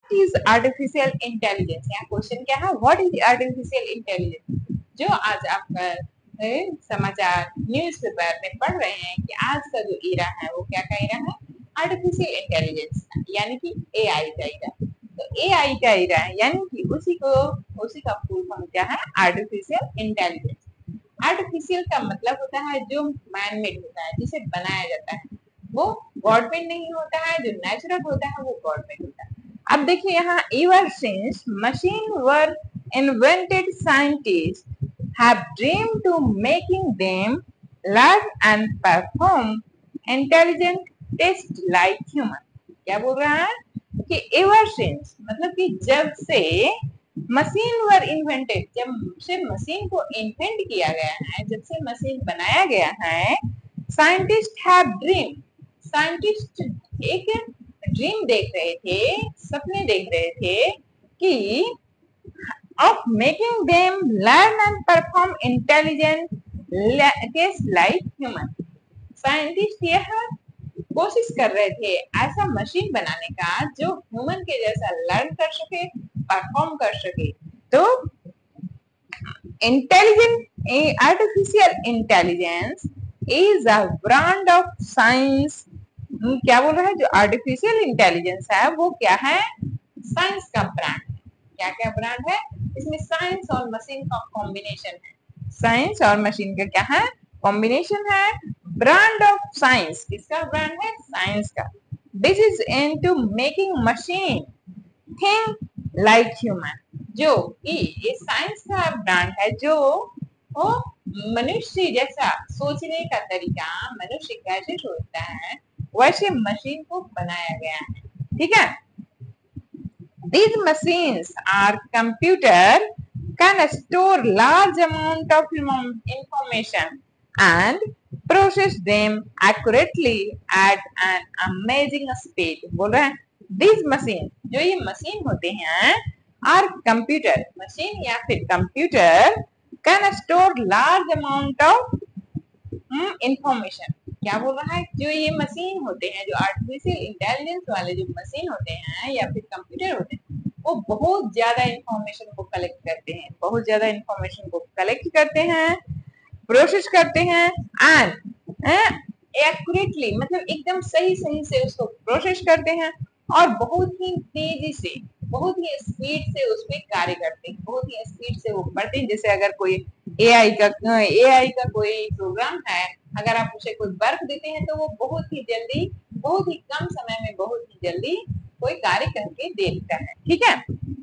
Is artificial intelligence. यहाँ question क्या है, व्हाट इज आर्टिफिशियल इंटेलिजेंस। जो आज आप समाचार न्यूज़पेपर में पढ़ रहे हैं कि आज का जो इरा है वो क्या का इरा है, आर्टिफिशियल इंटेलिजेंस यानी कि एआई का इरा। तो एआई का इरा है यानी कि उसी का फुल फॉर्म क्या है, आर्टिफिशियल इंटेलिजेंस। आर्टिफिशियल का मतलब होता है जो मैन मेड होता है, जिसे बनाया जाता है, वो गॉड मेड नहीं होता है। जो नेचुरल होता है वो गॉड मेड होता है। अब देखिए यहाँ, ever since machine were invented, scientists have dreamed to making them learn and perform intelligent tests like human। क्या बोल रहा है कि ever since मतलब कि जब से मशीन वर इन्वेंटेड, जब से मशीन को इन्वेंट किया गया है, जब से मशीन बनाया गया है, साइंटिस्ट हैव ड्रीम, साइंटिस्ट एक ड्रीम देख रहे थे, सपने देख रहे थे कि of making them learn and perform intelligent test like human. Scientist यह कोशिश कर रहे थे ऐसा मशीन बनाने का जो ह्यूमन के जैसा लर्न कर सके, परफॉर्म कर सके। तो intelligent artificial intelligence is a brand of science. क्या बोल रहा है, जो आर्टिफिशियल इंटेलिजेंस है वो क्या है, साइंस का ब्रांड है। क्या क्या ब्रांड है इसमें, साइंस और मशीन का कॉम्बिनेशन है। साइंस और मशीन का क्या है, कॉम्बिनेशन है। ब्रांड ऑफ साइंस, किसका ब्रांड है, साइंस का। This is into making machine think like human. जो कि ये साइंस का ब्रांड है जो वो मनुष्य जैसा सोचने का तरीका, मनुष्य कैसे सोचता है वैसे मशीन को बनाया गया है। ठीक है। These machines are computer can store large amount of information and process them accurately at an amazing speed। बोल रहे हैं these machine, जो ये मशीन होते हैं, are computer, मशीन या फिर computer, can store large amount of information. क्या बोल रहा है, जो ये मशीन होते हैं, जो आर्टिफिशियल इंटेलिजेंस वाले जो मशीन होते हैं या फिर कंप्यूटर होते हैं, वो बहुत ज्यादा इंफॉर्मेशन को कलेक्ट करते हैं, बहुत ज्यादा इंफॉर्मेशन को कलेक्ट करते हैं, प्रोसेस करते हैं एंड एक्यूरेटली मतलब एकदम सही सही से उसको प्रोसेस करते हैं और बहुत ही तेजी से, बहुत ही स्पीड से उस पर कार्य करते हैं, बहुत ही स्पीड से वो पढ़ते हैं। जैसे अगर कोई एआई का कोई प्रोग्राम है, अगर आप उसे कोई वर्क देते हैं तो वो बहुत ही जल्दी, बहुत ही कम समय में बहुत ही जल्दी कोई कार्य करके दे देता है। ठीक है।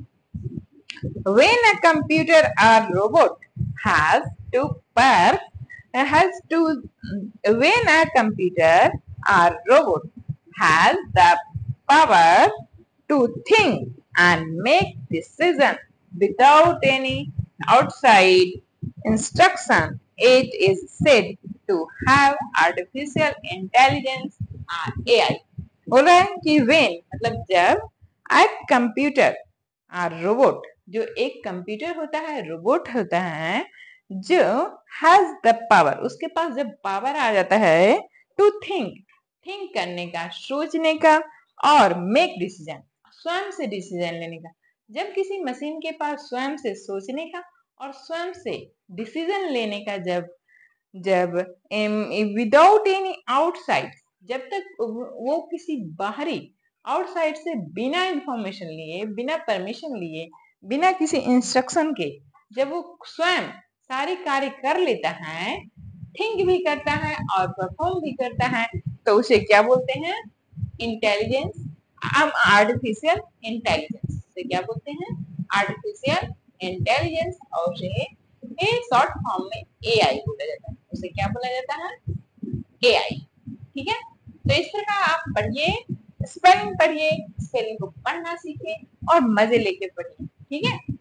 When a computer or robot has to work, has to when a computer or robot has the power to think and make decision without any outside instruction, it is said to have artificial intelligence or AI। बोल रहे हैं कि when मतलब जब एक computer और robot, जो एक कंप्यूटर होता है, रोबोट होता है, जो हैज द पावर, उसके पास जब पावर आ जाता है टू थिंक, थिंक करने का, सोचने का, और मेक डिसीजन, स्वयं से डिसीजन लेने का। जब किसी मशीन के पास स्वयं से सोचने का और स्वयं से डिसीजन लेने का, जब जब विदाउट एनी आउटसाइड, जब तक वो किसी बाहरी आउटसाइड से बिना इंफॉर्मेशन लिए, बिना परमिशन लिए, बिना किसी इंस्ट्रक्शन के, जब वो स्वयं सारे कार्य कर लेता है, थिंक भी करता है और परफॉर्म भी करता है, तो उसे क्या बोलते हैं, इंटेलिजेंस। हम आर्टिफिशियल इंटेलिजेंस से क्या बोलते हैं, आर्टिफिशियल इंटेलिजेंस, और उसे शॉर्ट फॉर्म में एआई बोला जाता है। उसे क्या बोला जाता है, एआई। ठीक है। तो इस तरह आप पढ़िए, स्पेलिंग पढ़िए, स्पेलिंग को पढ़ना सीखें और मजे लेके पढ़िए। ठीक है।